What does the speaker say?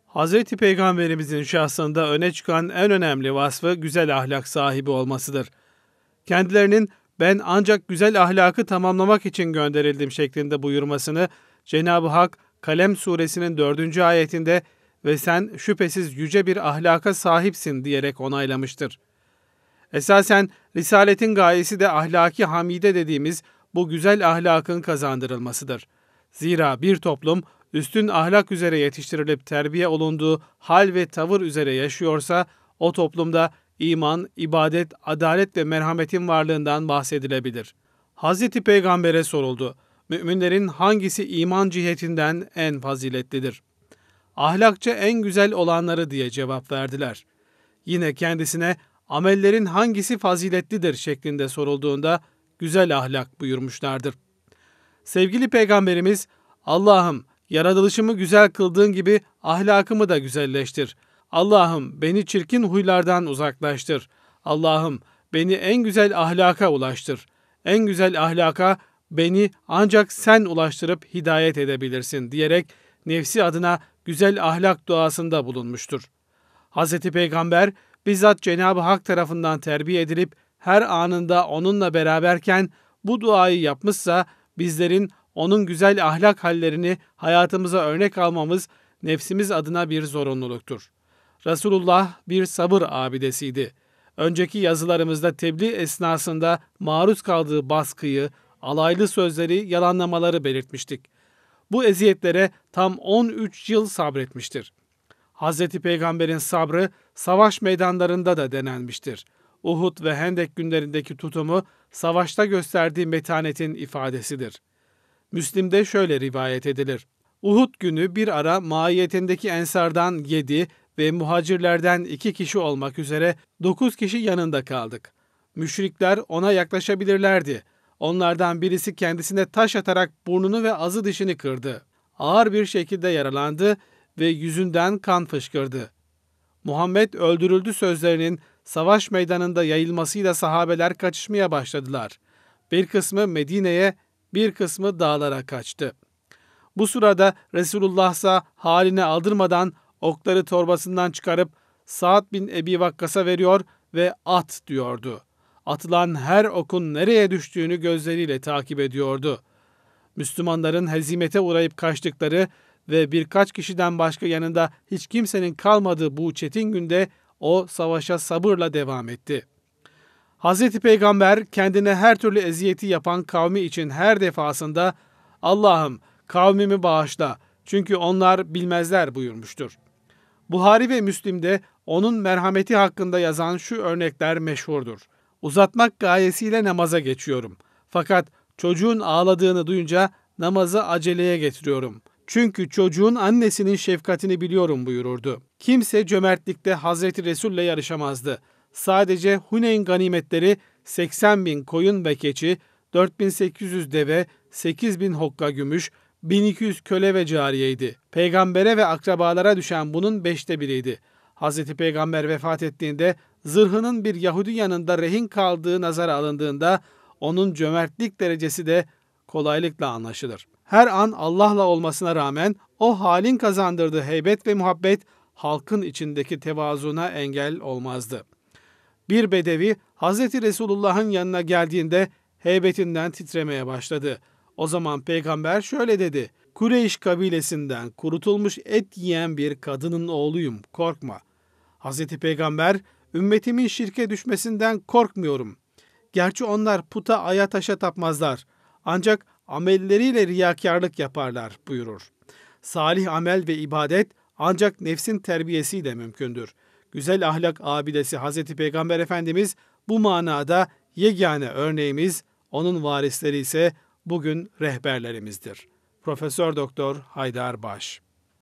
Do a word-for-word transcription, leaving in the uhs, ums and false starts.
Hazreti Peygamberimizin şahsında öne çıkan en önemli vasfı güzel ahlak sahibi olmasıdır. Kendilerinin ben ancak güzel ahlakı tamamlamak için gönderildim şeklinde buyurmasını Cenab-ı Hak Kalem suresinin dördüncü ayetinde ve sen şüphesiz yüce bir ahlaka sahipsin diyerek onaylamıştır. Esasen Risaletin gayesi de ahlaki hamide dediğimiz bu güzel ahlakın kazandırılmasıdır. Zira bir toplum üstün ahlak üzere yetiştirilip terbiye olunduğu hal ve tavır üzere yaşıyorsa o toplumda iman, ibadet, adalet ve merhametin varlığından bahsedilebilir. Hazreti Peygamber'e soruldu. Müminlerin hangisi iman cihetinden en faziletlidir? Ahlakça en güzel olanları diye cevap verdiler. Yine kendisine amellerin hangisi faziletlidir şeklinde sorulduğunda güzel ahlak buyurmuşlardır. Sevgili Peygamberimiz, Allah'ım yaratılışımı güzel kıldığın gibi ahlakımı da güzelleştir. Allah'ım beni çirkin huylardan uzaklaştır. Allah'ım beni en güzel ahlaka ulaştır. En güzel ahlaka beni ancak sen ulaştırıp hidayet edebilirsin diyerek nefsi adına güzel ahlak duasında bulunmuştur. Hazreti Peygamber bizzat Cenab-ı Hak tarafından terbiye edilip her anında onunla beraberken bu duayı yapmışsa bizlerin onun güzel ahlak hallerini hayatımıza örnek almamız nefsimiz adına bir zorunluluktur. Resulullah bir sabır abidesiydi. Önceki yazılarımızda tebliğ esnasında maruz kaldığı baskıyı, alaylı sözleri, yalanlamaları belirtmiştik. Bu eziyetlere tam on üç yıl sabretmiştir. Hazreti Peygamber'in sabrı savaş meydanlarında da denenmiştir. Uhud ve Hendek günlerindeki tutumu savaşta gösterdiği metanetin ifadesidir. Müslim'de şöyle rivayet edilir. Uhud günü bir ara maiyetindeki ensardan yedi ve muhacirlerden iki kişi olmak üzere dokuz kişi yanında kaldık. Müşrikler ona yaklaşabilirlerdi. Onlardan birisi kendisine taş atarak burnunu ve azı dişini kırdı. Ağır bir şekilde yaralandı ve yüzünden kan fışkırdı. Muhammed öldürüldü sözlerinin savaş meydanında yayılmasıyla sahabeler kaçışmaya başladılar. Bir kısmı Medine'ye, bir kısmı dağlara kaçtı. Bu sırada Resulullah ise haline aldırmadan okları torbasından çıkarıp Sa'd bin Ebi Vakkas'a veriyor ve at diyordu. Atılan her okun nereye düştüğünü gözleriyle takip ediyordu. Müslümanların hezimete uğrayıp kaçtıkları ve birkaç kişiden başka yanında hiç kimsenin kalmadığı bu çetin günde o savaşa sabırla devam etti. Hazreti Peygamber kendine her türlü eziyeti yapan kavmi için her defasında Allah'ım kavmimi bağışla çünkü onlar bilmezler buyurmuştur. Buhari ve Müslim'de onun merhameti hakkında yazan şu örnekler meşhurdur. Uzatmak gayesiyle namaza geçiyorum. Fakat çocuğun ağladığını duyunca namazı aceleye getiriyorum. Çünkü çocuğun annesinin şefkatini biliyorum buyururdu. Kimse cömertlikte Hazreti Resul'le yarışamazdı. Sadece Huneyn ganimetleri seksen bin koyun ve keçi, dört bin sekiz yüz deve, sekiz bin hokka gümüş, bin iki yüz köle ve cariyeydi. Peygambere ve akrabalara düşen bunun beşte biriydi. Hazreti Peygamber vefat ettiğinde zırhının bir Yahudi yanında rehin kaldığı nazara alındığında onun cömertlik derecesi de kolaylıkla anlaşılır. Her an Allah'la olmasına rağmen o halin kazandırdığı heybet ve muhabbet halkın içindeki tevazuna engel olmazdı. Bir bedevi Hazreti Resulullah'ın yanına geldiğinde heybetinden titremeye başladı. O zaman peygamber şöyle dedi: Kureyş kabilesinden kurutulmuş et yiyen bir kadının oğluyum, korkma. Hazreti Peygamber, ümmetimin şirke düşmesinden korkmuyorum. Gerçi onlar puta aya taşa tapmazlar. Ancak amelleriyle riyakarlık yaparlar buyurur. Salih amel ve ibadet ancak nefsin terbiyesiyle mümkündür. Güzel ahlak abidesi Hazreti Peygamber Efendimiz bu manada yegane örneğimiz, onun varisleri ise bugün rehberlerimizdir. Profesör Doktor Haydar Baş.